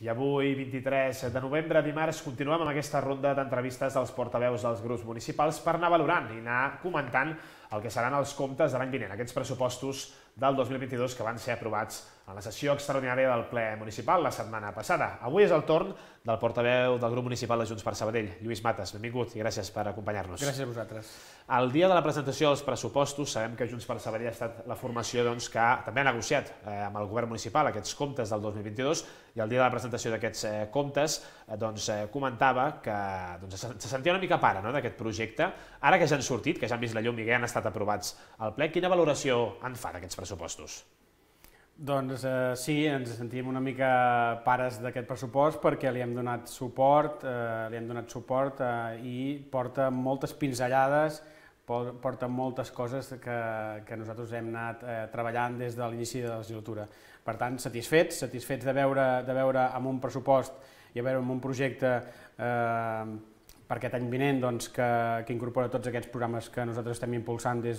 I avui, 23 de novembre, dimarts, continuem amb aquesta ronda d'entrevistes dels portaveus dels grups municipals per anar valorant i anar comentant el que seran els comptes de l'any vinent, aquests pressupostos del 2022 que van ser aprovats en la sessió extraordinària del ple municipal la setmana passada. Avui és el torn del portaveu del grup municipal de Junts per Sabadell, Lluís Matas. Benvingut i gràcies per acompanyar-nos. Gràcies a vosaltres. El dia de la presentació dels pressupostos sabem que Junts per Sabadell ha estat la formació que també ha negociat amb el govern municipal aquests comptes del 2022 i el dia de la presentació d'aquests comptes comentava que se sentia una mica pare d'aquest projecte. Ara que ja han sortit, que ja han vist la llum i que ja han estat aprovats al ple, quina valoració en fa d'aquests pressupostos? Doncs sí, ens sentim una mica pares d'aquest pressupost perquè li hem donat suport, i porta moltes pinzellades, porta moltes coses que nosaltres hem anat treballant des de l'inici de la legislatura. Per tant, satisfets de veure amb un pressupost i a veure amb un projecte per aquest any vinent que incorpora tots aquests programes que nosaltres estem impulsant des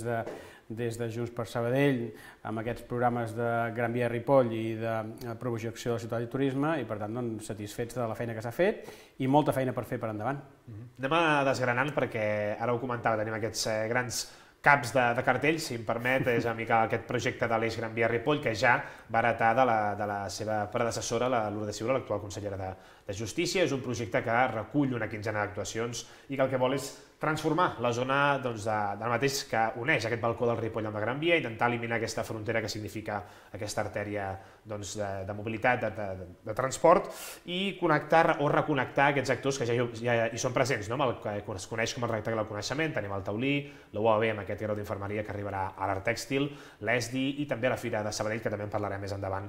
de Junts per Sabadell, amb aquests programes de Gran Via Ripoll i de projecció de la ciutat i turisme, i per tant satisfets de la feina que s'ha fet i molta feina per fer per endavant. Anem a desgranant perquè ara ho comentava, tenim aquests grans caps de cartell, si em permet, és una mica aquest projecte de l'eix Gran Via Ripoll que ja va heretar de la seva predecessora, la Lourdes Ciuró, l'actual consellera de Justícia. És un projecte que recull una quinzena d'actuacions i que el que vol és transformar la zona del mateix que uneix aquest balcó del Ripoll amb la Gran Via, intentar eliminar aquesta frontera que significa aquesta artèria de mobilitat, de transport, i connectar o reconnectar aquests actors que ja hi són presents, amb el que es coneix com el rectangle del coneixement. Tenim el Taulí, la UAB amb aquest grau d'infermeria que arribarà a l'Art Tèxtil, l'ESDI i també la Fira de Sabadell, que també en parlarem més endavant.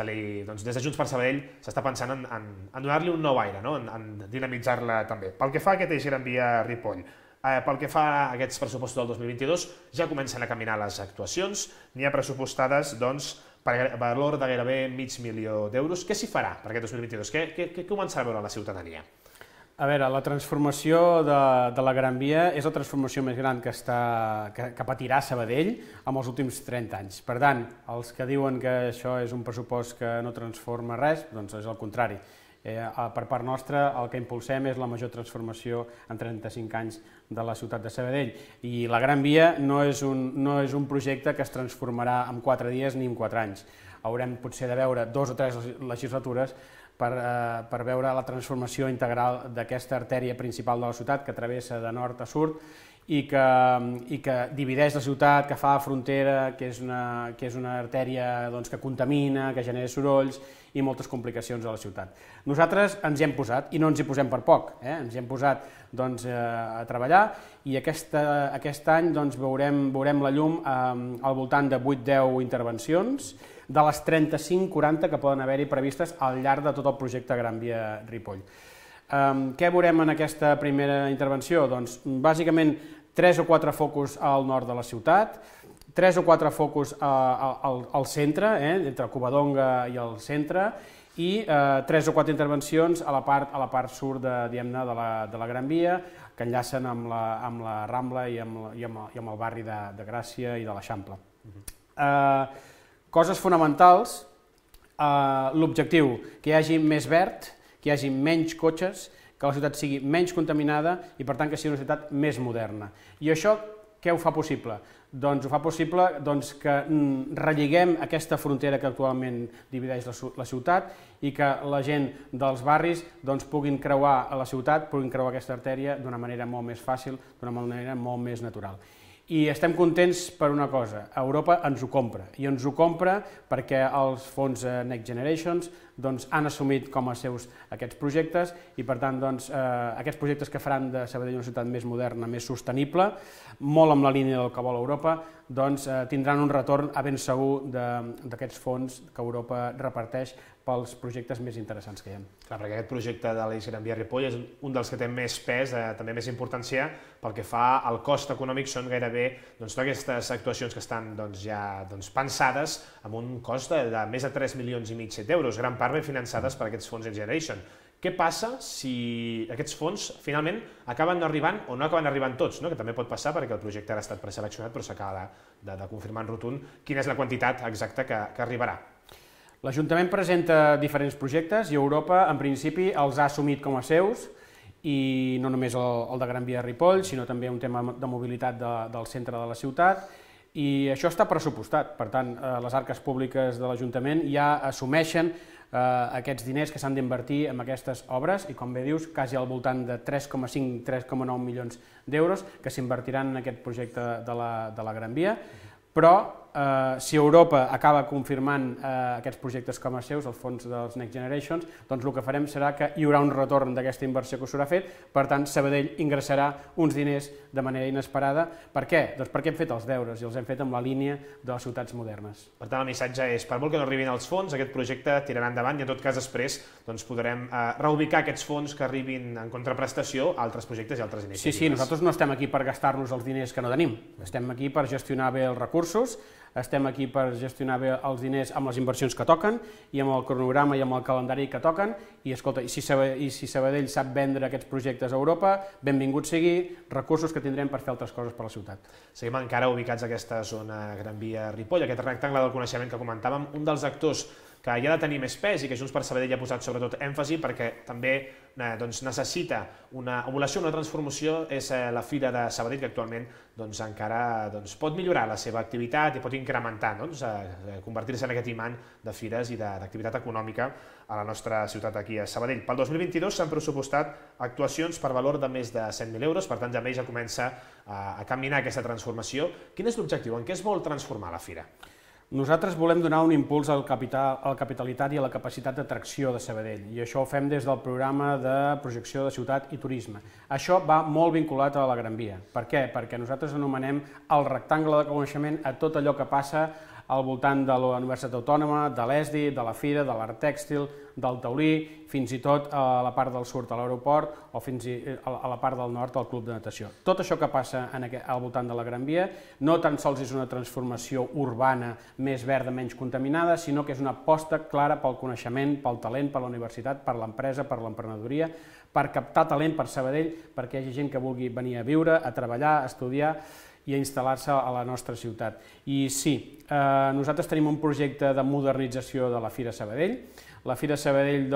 Des de Junts per Sabadell s'està pensant en donar-li un nou aire, en dinamitzar-la també. Pel que fa a aquest eix Gran Via Ripoll, pel que fa a aquests pressupostos del 2022, ja comencen a caminar les actuacions, n'hi ha pressupostades per valor de gairebé $500.000. Què s'hi farà per aquest 2022? Què començarà a veure la ciutadania? A veure, la transformació de la Gran Via és la transformació més gran que patirà Sabadell en els últims 30 anys. Per tant, els que diuen que això és un pressupost que no transforma res, doncs és el contrari. Per part nostra, el que impulsem és la major transformació en 35 anys de la ciutat de Sabadell. I la Gran Via no és un projecte que es transformarà en 4 dies ni en 4 anys. Haurem potser de veure 2 o 3 legislatures per veure la transformació integral d'aquesta artèria principal de la ciutat que travessa de nord a sud i que divideix la ciutat, que fa frontera, que és una artèria que contamina, que genera sorolls i moltes complicacions a la ciutat. Nosaltres ens hi hem posat, i no ens hi posem per poc, ens hi hem posat a treballar, i aquest any veurem la llum al voltant de 8-10 intervencions, de les 35-40 que poden haver-hi previstes al llarg de tot el projecte Gran Via Ripoll. Què veurem en aquesta primera intervenció? Doncs bàsicament 3 o 4 focus al nord de la ciutat, 3 o 4 focus al centre, entre Covadonga i el centre, i 3 o 4 intervencions a la part sud de la Gran Via, que enllacen amb la Rambla i amb el barri de Gràcia i de l'Eixample. Coses fonamentals, l'objectiu, que hi hagi més verd, que hi hagi menys cotxes, que la ciutat sigui menys contaminada i, per tant, que sigui una ciutat més moderna. I això què ho fa possible? Doncs ho fa possible que relligem aquesta frontera que actualment divideix la ciutat i que la gent dels barris puguin creuar la ciutat, puguin creuar aquesta artèria d'una manera molt més fàcil, d'una manera molt més natural. I estem contents per una cosa, Europa ens ho compra, i ens ho compra perquè els fons Next Generations han assumit com a seus aquests projectes i, per tant, aquests projectes que faran de Sabadell una ciutat més moderna, més sostenible, molt amb la línia del que vol Europa, tindran un retorn a ben segur d'aquests fons que Europa reparteix pels projectes més interessants que hi ha. Clar, perquè aquest projecte de l'eix Gran Via Ripoll és un dels que té més pes, també més importància, pel que fa al cost econòmic. Són gairebé totes aquestes actuacions que estan ja pensades amb un cost de més de 3,5 milions d'euros, gran part ben finançades per aquests fons Next Generation. Què passa si aquests fons finalment acaben no arribant o no acaben arribant tots, que també pot passar perquè el projecte ara ha estat preseleccionat però s'acaba de confirmar en rotund quina és la quantitat exacta que arribarà? L'Ajuntament presenta diferents projectes i Europa, en principi, els ha assumit com a seus, i no només el de Gran Via de Ripoll, sinó també un tema de mobilitat del centre de la ciutat, i això està pressupostat. Per tant, les arques públiques de l'Ajuntament ja assumeixen aquests diners que s'han d'invertir en aquestes obres i, com bé dius, quasi al voltant de 3,5-3,9 milions d'euros que s'invertiran en aquest projecte de la Gran Via. Però si Europa acaba confirmant aquests projectes com a seus, els fons dels Next Generations, doncs el que farem serà que hi haurà un retorn d'aquesta inversió que s'haurà fet, per tant Sabadell ingressarà uns diners de manera inesperada. Per què? Doncs perquè hem fet els deures i els hem fet amb la línia de les ciutats modernes. Per tant, el missatge és, per molt que no arribin els fons, aquest projecte tirarà endavant i en tot cas després podrem reubicar aquests fons que arribin en contraprestació a altres projectes i altres iniciatives. Sí, nosaltres no estem aquí per gastar-nos els diners que no tenim, estem aquí per gestionar bé els recursos, estem aquí per gestionar bé els diners amb les inversions que toquen i amb el cronograma i amb el calendari que toquen, i escolta, si Sabadell sap vendre aquests projectes a Europa, benvingut sigui, recursos que tindrem per fer altres coses per la ciutat. Seguim encara ubicats a aquesta zona Gran Via Ripoll, aquest rectangle del coneixement que comentàvem, un dels actors que hi ha de tenir més pes i que Junts per Sabadell ha posat sobretot èmfasi perquè també necessita una evolució, una transformació, és la Fira de Sabadell, que actualment encara pot millorar la seva activitat i pot incrementar, convertir-se en aquest imant de fires i d'activitat econòmica a la nostra ciutat aquí a Sabadell. Pel 2022 s'han pressupostat actuacions per valor de més de 100.000 euros, per tant també ja comença a caminar aquesta transformació. Quin és l'objectiu? En què es vol transformar la Fira? Nosaltres volem donar un impuls a la capitalitat i a la capacitat d'atracció de Sabadell, i això ho fem des del programa de projecció de ciutat i turisme. Això va molt vinculat a la Gran Via. Per què? Perquè nosaltres anomenem el rectangle de coneixement a tot allò que passa al voltant de la Universitat Autònoma, de l'ESDI, de la Fira, de l'Art Tèxtil, del Taulí, fins i tot a la part del sud a l'aeroport o fins a la part del nord al club de natació. Tot això que passa al voltant de la Gran Via no tan sols és una transformació urbana més verda, menys contaminada, sinó que és una aposta clara pel coneixement, pel talent, per la universitat, per l'empresa, per l'emprenedoria, per captar talent per Sabadell, perquè hi hagi gent que vulgui venir a viure, a treballar, a estudiar i a instal·lar-se a la nostra ciutat. I sí, nosaltres tenim un projecte de modernització de la Fira Sabadell. La Fira Sabadell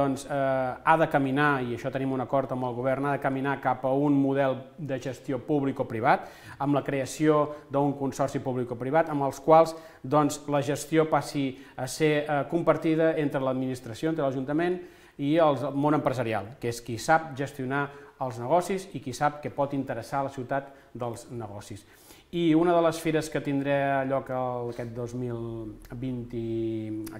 ha de caminar, i això tenim un acord amb el govern, ha de caminar cap a un model de gestió públic-privat, amb la creació d'un consorci públic-privat, amb els quals la gestió passi a ser compartida entre l'administració, entre l'Ajuntament i el món empresarial, que és qui sap gestionar els negocis i qui sap què pot interessar a la ciutat dels negocis. I una de les fires que tindrà lloc aquest 2022,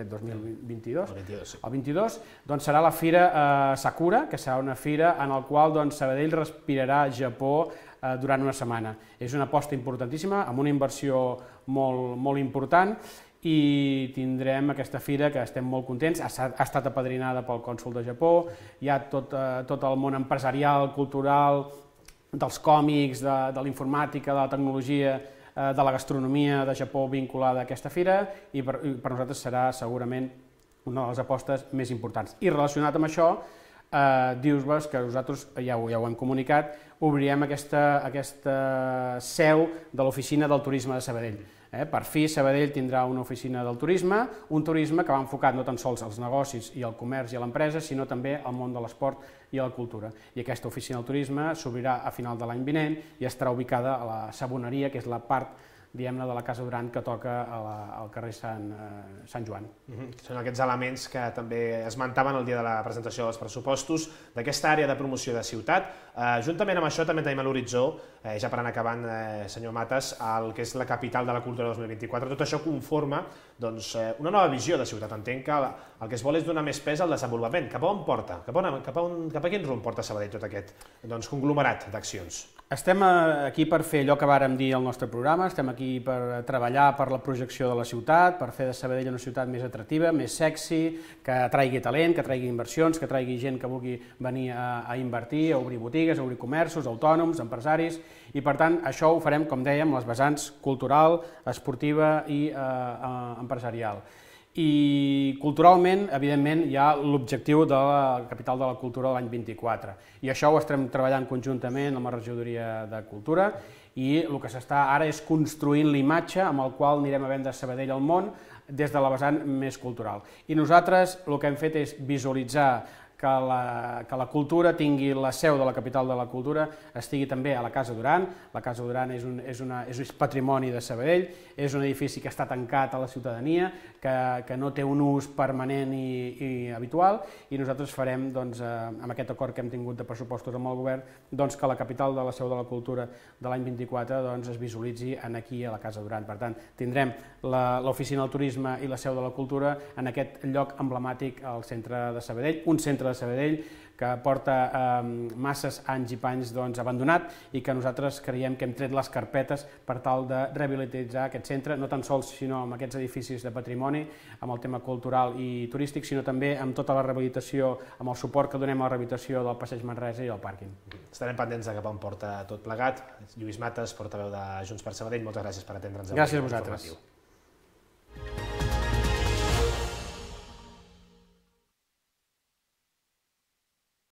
el 22, serà la Fira Sakura, que serà una fira en la qual Sabadell respirarà Japó durant una setmana. És una aposta importantíssima, amb una inversió molt important, i tindrem aquesta fira que estem molt contents, ha estat apadrinada pel cònsol de Japó, hi ha tot el món empresarial, cultural, dels còmics, de la informàtica, de la tecnologia, de la gastronomia de Japó vinculada a aquesta fira, i per nosaltres serà segurament una de les apostes més importants. I relacionat amb això, dir-vos que nosaltres, ja ho hem comunicat, obrirem aquesta seu de l'oficina del turisme de Sabadell. Per fi Sabadell tindrà una oficina del turisme, un turisme que va enfocat no tan sols als negocis i al comerç i a l'empresa, sinó també al món de l'esport i a la cultura. I aquesta oficina del turisme s'obrirà a final de l'any vinent i estarà ubicada a la Saboneria, que és la part diguem-ne, de la Casa Duran que toca al carrer Sant Joan. Són aquests elements que també esmentaven el dia de la presentació dels pressupostos d'aquesta àrea de promoció de ciutat. Juntament amb això també tenim a l'horitzó, ja per anar acabant, senyor Matas, el que és la capital de la cultura 2024. Tot això conforma una nova visió de ciutat. Entenc que el que es vol és donar més pes al desenvolupament. Cap a on porta? Cap a quin rumb porta Sabadell tot aquest conglomerat d'accions? Estem aquí per fer allò que vàrem dir al nostre programa, estem aquí per treballar per la projecció de la ciutat, per fer de Sabadell una ciutat més atractiva, més sexy, que atraigui talent, que atraigui inversions, que atraigui gent que vulgui venir a invertir, a obrir botigues, a obrir comerços, autònoms, empresaris, i per tant això ho farem, com dèiem, les vessants cultural, esportiva i empresarial. I culturalment, evidentment, hi ha l'objectiu de la capital de la cultura de l'any 24, i això ho estem treballant conjuntament amb la regidoria de Cultura, i el que s'està ara és construint l'imatge amb el qual anirem a vendre Sabadell al món des de la vessant més cultural. I nosaltres el que hem fet és visualitzar que la cultura tingui la seu de la capital de la cultura, estigui també a la Casa Duran. La Casa Duran és patrimoni de Sabadell, és un edifici que està tancat a la ciutadania, que no té un ús permanent i habitual, i nosaltres farem, amb aquest acord que hem tingut de pressupostos amb el govern, que la capital de la seu de la cultura de l'any 24 es visualitzi aquí a la Casa Duran. Per tant, tindrem l'oficina del turisme i la seu de la cultura en aquest lloc emblemàtic al centre de Sabadell, un centre de Sabadell que porta masses anys i panys abandonat i que nosaltres creiem que hem tret les carpetes per tal de rehabilitar aquest centre, no tan sols sinó amb aquests edificis de patrimoni, amb el tema cultural i turístic, sinó també amb tota la rehabilitació, amb el suport que donem a la rehabilitació del Passeig Manresa i el pàrquing. Estarem pendents de cap on porta tot plegat. Lluís Mates, portaveu de Junts per Sabadell, moltes gràcies per atendre'ns. Gràcies a vosaltres.